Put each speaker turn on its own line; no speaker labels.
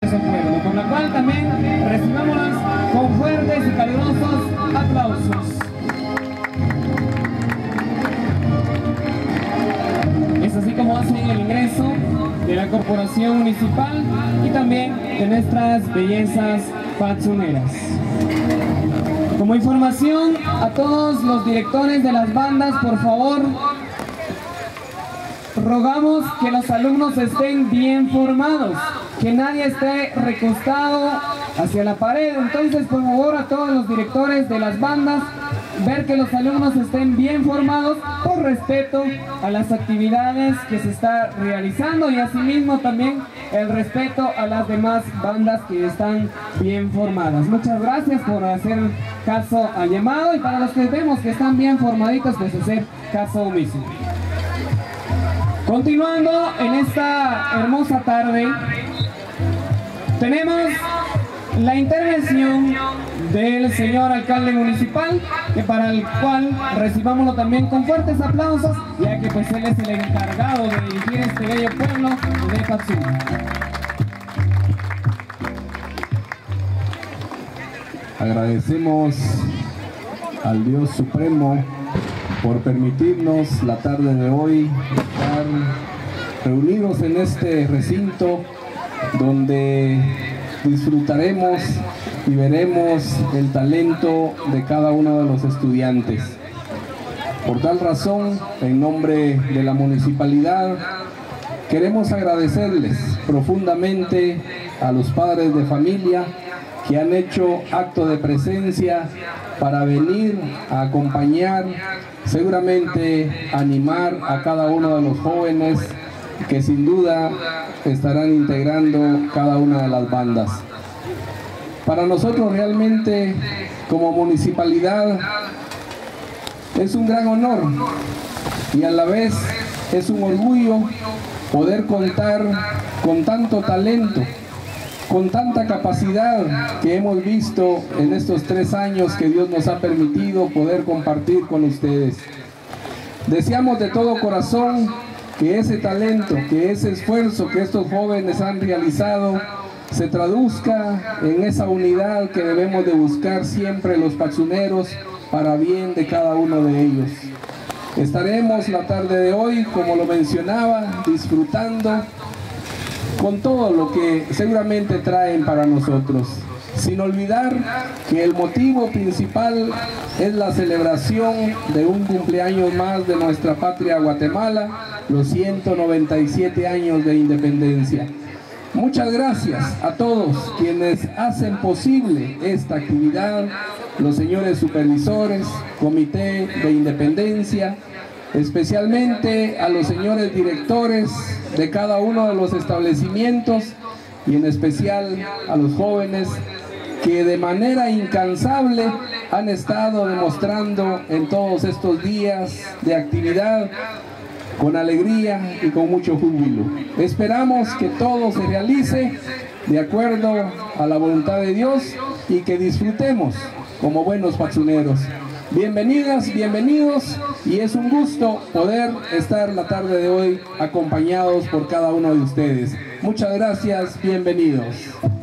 nuestro pueblo, por la cual también recibámoslas con fuertes y calurosos aplausos. Es así como hacen el ingreso de la corporación municipal y también de nuestras bellezas patsuneras. Como información a todos los directores de las bandas, por favor, rogamos que los alumnos estén bien formados, que nadie esté recostado hacia la pared. Entonces, por favor, a todos los directores de las bandas, ver que los alumnos estén bien formados por respeto a las actividades que se está realizando y asimismo también el respeto a las demás bandas que están bien formadas. Muchas gracias por hacer caso al llamado y para los que vemos que están bien formaditos, pues hacer caso omiso. Continuando en esta hermosa tarde, tenemos la intervención del señor alcalde municipal, que para el cual recibámoslo también con fuertes aplausos, ya que pues él es el encargado de dirigir este bello pueblo de Patsuna.
Agradecemos al Dios Supremo por permitirnos la tarde de hoy estar reunidos en este recinto donde disfrutaremos y veremos el talento de cada uno de los estudiantes. Por tal razón, en nombre de la municipalidad, queremos agradecerles profundamente a los padres de familia que han hecho acto de presencia para venir a acompañar, seguramente animar a cada uno de los jóvenes que sin duda estarán integrando cada una de las bandas. Para nosotros realmente, como municipalidad, es un gran honor y a la vez es un orgullo poder contar con tanto talento, con tanta capacidad que hemos visto en estos 3 años que Dios nos ha permitido poder compartir con ustedes. Deseamos de todo corazón que ese talento, que ese esfuerzo que estos jóvenes han realizado se traduzca en esa unidad que debemos de buscar siempre los patsuneros para bien de cada uno de ellos. Estaremos la tarde de hoy, como lo mencionaba, disfrutando con todo lo que seguramente traen para nosotros, sin olvidar que el motivo principal es la celebración de un cumpleaños más de nuestra patria Guatemala, los 197 años de independencia. Muchas gracias a todos quienes hacen posible esta actividad, los señores supervisores, Comité de Independencia, especialmente a los señores directores de cada uno de los establecimientos y en especial a los jóvenes que de manera incansable han estado demostrando en todos estos días de actividad con alegría y con mucho júbilo. Esperamos que todo se realice de acuerdo a la voluntad de Dios y que disfrutemos como buenos patsuneros. Bienvenidas, bienvenidos, y es un gusto poder estar la tarde de hoy acompañados por cada uno de ustedes. Muchas gracias, bienvenidos.